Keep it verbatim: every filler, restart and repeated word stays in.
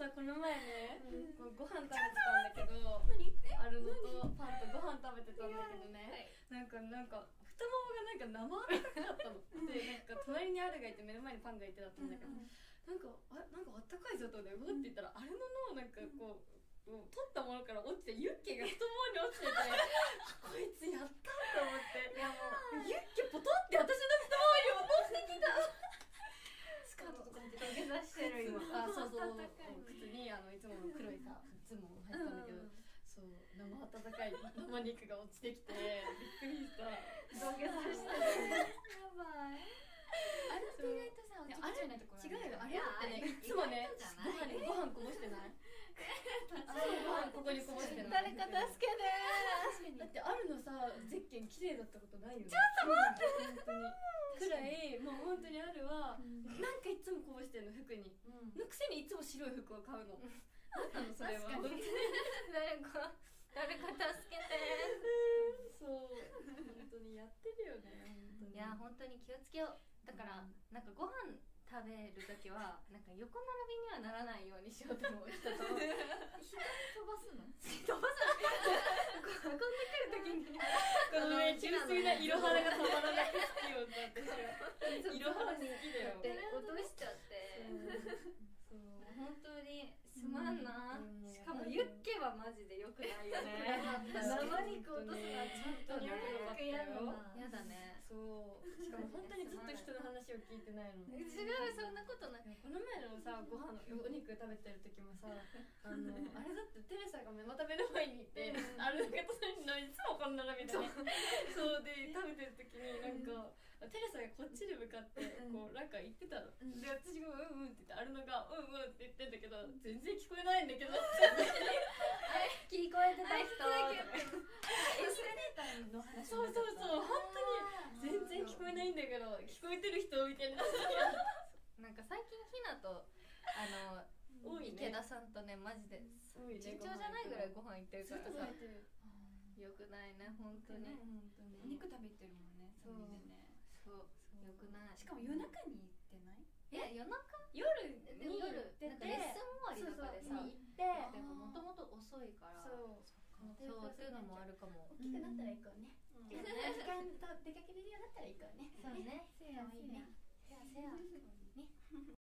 さこの前ね、うん、ご飯食べてたんだけど、アルノとパンとご飯食べてたんだけどね、なんかなんか太ももがなんか生温かかったので、なんか隣にアルがいて目の前にパンがいてだったんだけど、なんかあなんかあったかいぞとでうわって言ったら、アルノのなんかこうもう取ったものから落ちてユッケが太ももに落ちててこいつやったと思って、いやもうユッケポトって私の太ももに落としてきたスカートとか土下座してる今あそうそう靴にあのいつもの黒いさズボン入ったんだけど、そう生温かい生肉が落ちてきてびっくりした土下座してるやばい。 あれって意外とさ、 あれ違うよ、あれってね、いつもね、ご飯にご飯こぼしてない？ご飯ここにこぼしてない？ 誰か助けて。 だってあるのさ、ゼッケン綺麗だったことないよね。 ちょっと待って本当にくらい、もう本当にあるはなんかいつもこぼしてるの服に。のくせにいつも白い服を買うの。なんなのそれは。 誰か誰か助けて。 そう本当にやってるよね。 いや本当に気をつけよう。だからなんかご飯食べるときはなんか横並びにはならないようにしようと思う。人と飛ばすの？飛ばすの？運んでくるときにこのね純粋な色肌がたまらなく好きよだって色肌好きだよ。 落としちゃって。そう本当にすまんな、うん、しかもユッケはマジで良くないよね。生肉落とすのはちゃんと良くなかったよ。やだね。 そうしかも本当にずっと人の話を聞いてないの。 違うそんなことない。 この前のさご飯のお肉食べてる時もさあのあれだってテレサがまた目の前にいてあれだけ隣のいつもこんなのみたいなそうで食べてる時になんかテレサがこっちに向かってこうなんか言ってたの。で私がうんうんって言ってあるのがうんうんって言ってんだけど全然聞こえないんだけど聞こえてた人エスカレーターの話そうそうそう本当に全然聞こえないんだけど聞こえてる人みたいななんか最近ひなとあの池田さんとねマジで順調じゃないぐらいご飯行ってるからさよくないね本当に。 お肉食べてるもんね。 そうそうよくない。 しかも夜中に行ってない？ え夜中？ 夜に夜レッスン終わりとかでさ行ってでももともと遅いからそうそうっていうのもあるかも。 大きくなったら行こうね。時間と出かけれるようになったら行こうね。 そうね。 せやいいね。 せやせやね。